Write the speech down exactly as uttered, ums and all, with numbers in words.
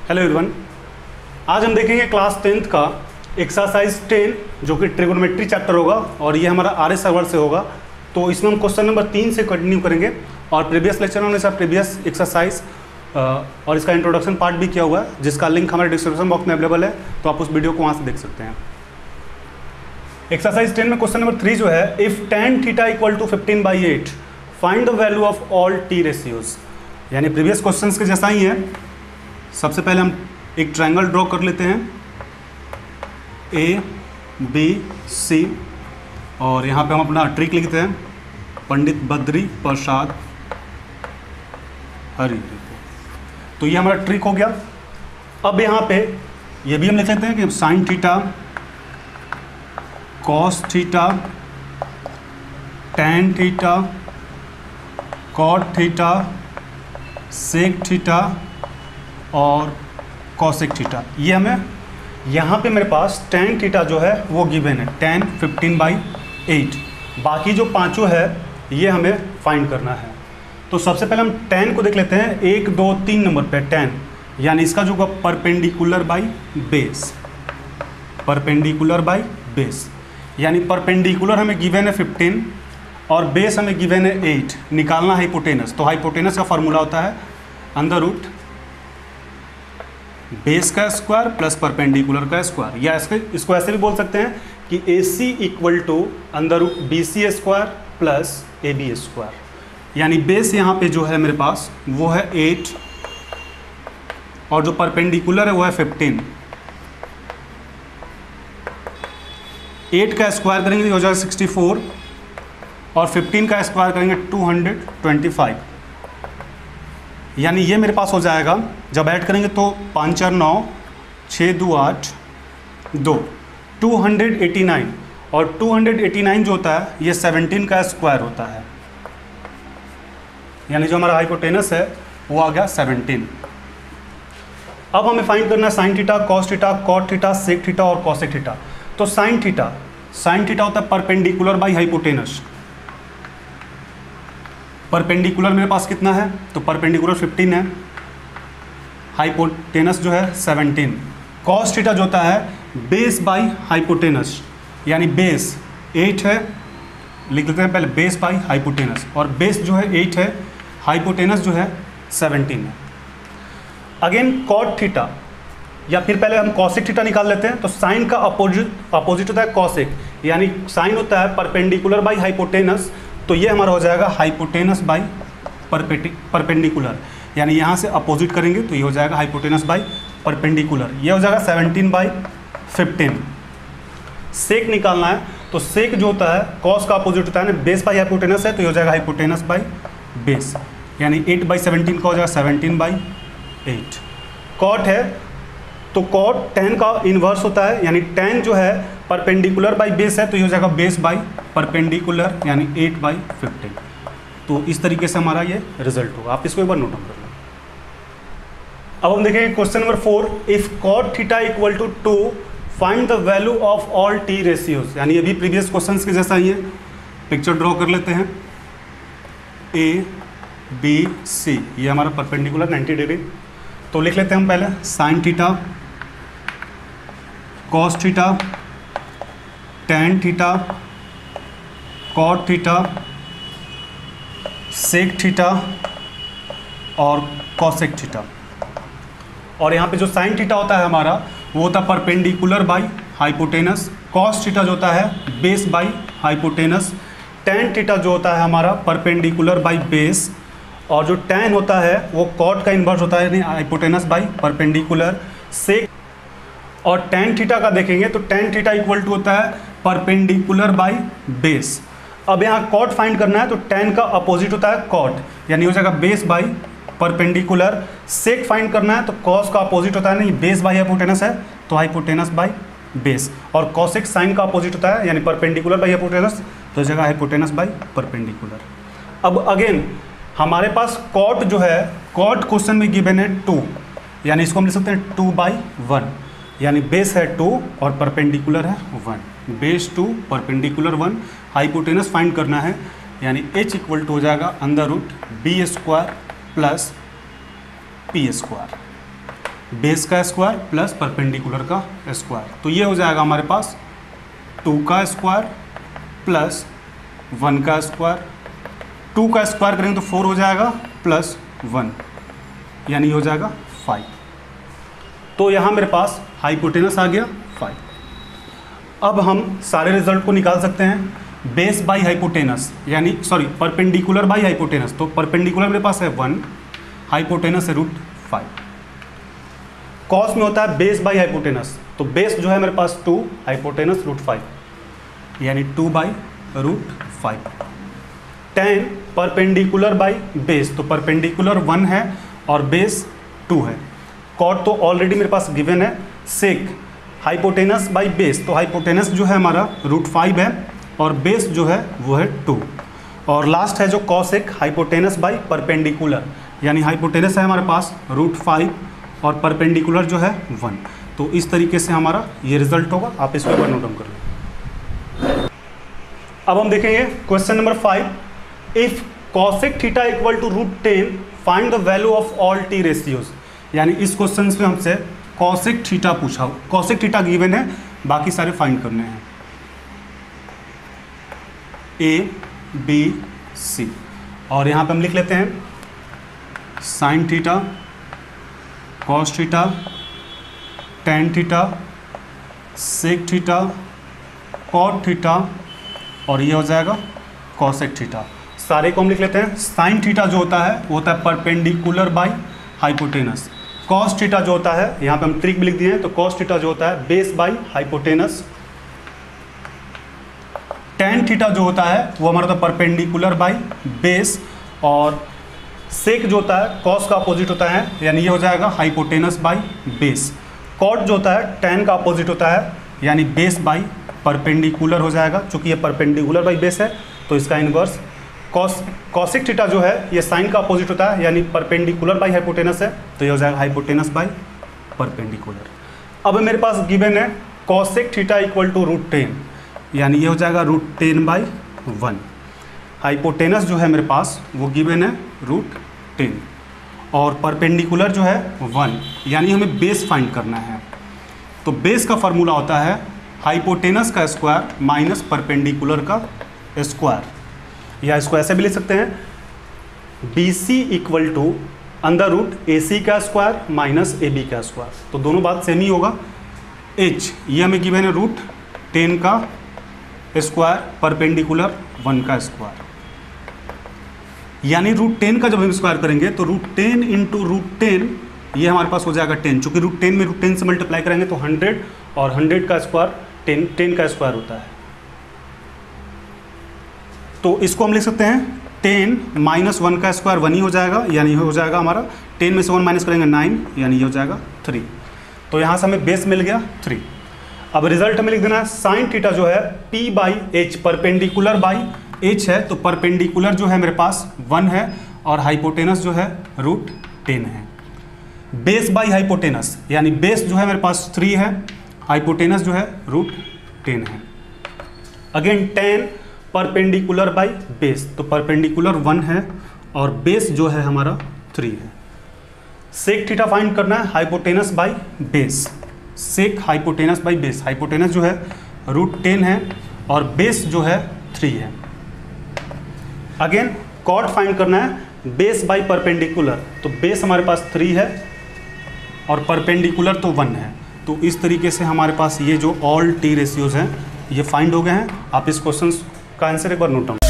Hello everyone, आज हम देखेंगे क्लास टेंथ का एक्सरसाइज टेन जो कि ट्रिगोनोमेट्री चैप्टर होगा और ये हमारा आर एस सर्वर से होगा। तो इसमें हम क्वेश्चन नंबर तीन से कंटिन्यू करेंगे और प्रीवियस लेक्चर में हमने सर प्रीवियस एक्सरसाइज और इसका इंट्रोडक्शन पार्ट भी किया हुआ है जिसका लिंक हमारे डिस्क्रिप्शन बॉक्स में अवेलेबल है, तो आप उस वीडियो को वहाँ से देख सकते हैं। एक्सरसाइज टेन में क्वेश्चन नंबर थ्री जो है, if tan theta equal to fifteen by eight find the value of all T ratios. यानी प्रीवियस क्वेश्चन के जैसा ही है। सबसे पहले हम एक ट्रायंगल ड्रॉ कर लेते हैं, ए बी सी, और यहाँ पे हम अपना ट्रिक लिखते हैं, पंडित बद्री प्रसाद हरि। तो ये हमारा ट्रिक हो गया। अब यहाँ पे ये भी हम लिख लेते हैं कि sine theta, cos theta, tan theta, cot theta, sec theta और कॉसेक थीटा। ये हमें यहाँ पे मेरे पास टेन थीटा जो है वो गिवन है, टेन फिफ्टीन बाई एट। बाकी जो पांचों है ये हमें फाइंड करना है। तो सबसे पहले हम टेन को देख लेते हैं, एक दो तीन नंबर पे टेन, यानी इसका जो होगा perpendicular by base, perpendicular by base. यानी परपेंडिकुलर हमें गिवन है फिफ्टीन और बेस हमें गिवन है एट। निकालना हाइपोटेनस, तो हाइपोटेनस का फॉर्मूला होता है अंडर रूट बेस का स्क्वायर प्लस परपेंडिकुलर का स्क्वायर, या इसके इसको ऐसे भी बोल सकते हैं कि A C equal to under root B C square plus A B square. यानी बेस यहाँ पे जो है मेरे पास वो है एट और जो परपेंडिकुलर है वो है फिफ्टीन। एट का स्क्वायर करेंगे तो हो जाएगा सिक्सटी फोर और फिफ्टीन का स्क्वायर करेंगे टू हंड्रेड ट्वेंटी फाइव। यानी ये मेरे पास हो जाएगा, जब ऐड करेंगे तो पाँच चार नौ, छः दो आठ, दो, टू हंड्रेड एटी नाइन, और टू हंड्रेड एटी नाइन जो होता है ये सेवनटीन का स्क्वायर होता है। यानी जो हमारा हाइपोटेनस है वो आ गया सेवनटीन। अब हमें फाइंड करना है sine theta, cos theta, cot theta, sec theta और कॉसेक थीटा। तो साइन थीटा, साइन थीटा होता है परपेंडिकुलर बाई हाइपोटेनस। परपेंडिकुलर मेरे पास कितना है, तो परपेंडिकुलर फिफ्टीन है, हाइपोटेनस जो है सेवनटीन। कॉस थीटा जो होता है बेस बाई हाइपोटेनस, यानी बेस एट है, लिख लेते हैं पहले बेस बाई हाइपोटेनस, और बेस जो है एट है, हाइपोटेनस जो है सेवनटीन है। अगेन कॉट थीटा, या फिर पहले हम कॉसेक थीटा निकाल लेते हैं। तो साइन का अपोजिट अपोजिट होता है कॉसेक, यानी साइन होता है परपेंडिकुलर बाई हाइपोटेनस, तो ये हमारा हो जाएगा हाइपोटेनस बाई परपेंडिकुलर। यानी यहाँ से अपोजिट करेंगे तो ये हो जाएगा हाइपोटेनस बाई परपेंडिकुलर। ये हो जाएगा सेवनटीन बाई फिफ्टीन। सेक निकालना है, तो सेक जो होता है कॉस का अपोजिट होता है ना, बेस बाई हाइपोटेनस है, तो ये हो जाएगा हाइपोटेनस बाई बेस। यानी एट बाई सेवनटीन का हो जाएगा सेवनटीन बाई एट। कॉट है तो कॉट टेन का इन्वर्स होता है, यानी टेन जो है परपेंडिकुलर बाई बेस है, तो ये हो जाएगा बेस बाई परपेंडिकुलर, यानी एट बाई फिफ्टीन। तो इस तरीके से हमारा ये रिजल्ट होगा। आप इसको एक बार नोट डाउन कर लें। अब हम देखेंगे question number four, if cot theta equal to two find the value of all T ratios. यानी ये भी प्रीवियस क्वेश्चन के जैसा ही है। पिक्चर ड्रॉ कर लेते हैं, ए बी सी, ये हमारा परपेंडिकुलर नाइन्टी डिग्री। तो लिख लेते हैं हम पहले sine theta, cos theta, tan theta, cot theta, sec theta और कॉसेक थीटा। और यहाँ पे जो साइन थीटा होता है हमारा वो होता है perpendicular by hypotenuse, cos theta जो होता है base by hypotenuse, tan theta जो होता है हमारा परपेंडिकुलर बाई बेस, और जो टैन होता है वो कॉट का इन्वर्स होता है, यानी हाइपोटेनस बाई परपेंडिकुलर। सेक और टैन थीटा का देखेंगे तो टैन थीटा इक्वल टू होता है परपेंडिकुलर बाई बेस। अब यहाँ कॉट फाइंड करना है, तो टैन का अपोजिट होता है कॉट, यानी हो जाएगा base by perpendicular. Sec find करना है तो कॉस का अपोजिट होता है, नहीं बेस बाई हाइपोटेनस है तो हाइपोटेनस बाई बेस, और कॉसेक साइन का अपोजिट होता है, यानी परपेंडिकुलर बाई हाइपोटेनस, तो हो जाएगा हाइपोटेनस बाई परपेंडिकुलर। अब अगेन हमारे पास कॉट जो है, कॉट क्वेश्चन में गिवन है टू, यानी इसको हम लिख सकते हैं टू बाई वन, यानी बेस है टू और परपेंडिकुलर है one, base two perpendicular one. Hypotenuse find करना है, यानी h इक्वल टू हो जाएगा under root B square plus P square. Base का स्क्वायर प्लस परपेंडिकुलर का स्क्वायर। तो ये हो जाएगा हमारे पास टू का स्क्वायर प्लस वन का स्क्वायर। टू का स्क्वायर करेंगे तो फोर हो जाएगा प्लस वन, यानी हो जाएगा फाइव। तो यहाँ मेरे पास हाइपोटेनस आ गया फाइव। अब हम सारे रिजल्ट को निकाल सकते हैं। बेस बाई हाइपोटेनस यानी सॉरी परपेंडिकुलर बाई हाइपोटेनस, तो परपेंडिकुलर मेरे पास है वन, हाइपोटेनस है रूट फाइव। कॉस में होता है बेस बाई हाइपोटेनस, तो बेस जो है मेरे पास टू, हाइपोटेनस रूट फाइव, यानी two by root five. Tan perpendicular by base, तो परपेंडिकुलर वन है और बेस टू है। कॉट तो ऑलरेडी मेरे पास गिवन है। सेक हाइपोटेनस बाई बेस, तो हाइपोटेनस जो है हमारा रूट फाइव है और बेस जो है वो है टू। और लास्ट है जो कॉसेक हाइपोटेनस बाई परपेंडिकुलर, यानी हाइपोटेनस है हमारे पास रूट फाइव और परपेंडिकुलर जो है वन। तो इस तरीके से हमारा ये रिजल्ट होगा। आप इसको एक बार नोट डाउन कर लें। अब हम देखेंगे question number five. If cosec theta equal to root ten find the value of all T ratios, यानी इस क्वेश्चन में हमसे कॉसेक थीटा पूछा। कॉसेक थीटा गिवन है, बाकी सारे फाइंड करने हैं। ए बी सी, और यहाँ पे हम लिख लेते हैं sine theta, cos theta, tan theta, sec theta, cot theta, और ये हो जाएगा कॉसेक थीटा। सारे को हम लिख लेते हैं। साइन थीटा जो होता है वो होता है perpendicular by hypotenuse. Cos theta जो होता है, यहाँ पे हम ट्रिक भी लिख दिए हैं, तो कॉस थीटा जो होता है base by hypotenuse. Tan theta जो होता है वो हमारा होता है परपेंडिकुलर बाई बेस। और सेक जो होता है कॉस का अपोजिट होता है, यानी ये हो जाएगा हाइपोटेनस बाई बेस। कॉट जो होता है टेन का अपोजिट होता है, यानी बेस बाई परपेंडिकुलर हो जाएगा। चूंकि ये परपेंडिकुलर बाई बेस है तो इसका इनवर्स। कॉस कॉसिक थीटा जो है ये साइन का अपोजिट होता है, यानी परपेंडिकुलर बाई हाइपोटेनस है, तो ये हो जाएगा हाइपोटेनस बाई परपेंडिकुलर। अब मेरे पास गिवन है cosec theta equal to root ten, यानी ये हो जाएगा root ten by one. Hypotenuse जो है मेरे पास वो गिवन है रूट टेन और परपेंडिकुलर जो है वन, यानी हमें बेस फाइंड करना है। तो बेस का फॉर्मूला होता है हाइपोटेनस का स्क्वायर माइनस परपेंडिकुलर का स्क्वायर, या इसको ऐसे भी लिख सकते हैं B C equal to under root A C का स्क्वायर माइनस ए बी का स्क्वायर। तो दोनों बात सेम ही होगा। एच ये हमें गिवन है रूट टेन का स्क्वायर परपेंडिकुलर वन का स्क्वायर, यानी रूट टेन का जब हम स्क्वायर करेंगे तो root ten into root ten ये हमारे पास हो जाएगा टेन। चूंकि रूट टेन में रूट टेन से मल्टीप्लाई करेंगे तो हंड्रेड, और हंड्रेड का स्क्वायर टेन टेन का स्क्वायर होता है। तो इसको हम लिख सकते हैं टेन माइनस वन का स्क्वायर वन ही हो जाएगा, यानी हो जाएगा हमारा टेन में से वन माइनस करेंगे नाइन, यानी ये हो जाएगा थ्री। तो यहाँ से हमें बेस मिल गया थ्री। अब रिजल्ट हमें लिख देना है साइन थीटा जो है P by H, perpendicular by H है, तो परपेंडिकुलर जो है मेरे पास वन है और हाइपोटेनस जो है रूट टेन है। बेस बाई हाइपोटेनस, यानी बेस जो है मेरे पास थ्री है, हाइपोटेनस जो है रूट टेन है। Again tan perpendicular by base, तो परपेंडिकुलर वन है और बेस जो है हमारा थ्री है। सेक थीटा फाइंड करना है hypotenuse by base. Sec hypotenuse by base, hypotenuse जो है रूट टेन है और बेस जो है थ्री है। अगेन कॉट फाइंड करना है बेस बाई परपेंडिकुलर, तो बेस हमारे पास थ्री है और परपेंडिकुलर तो वन है। तो इस तरीके से हमारे पास ये जो ऑल टी रेशियोज हैं ये फाइंड हो गए हैं। आप इस क्वेश्चन का आंसर एक बार नोट डाउन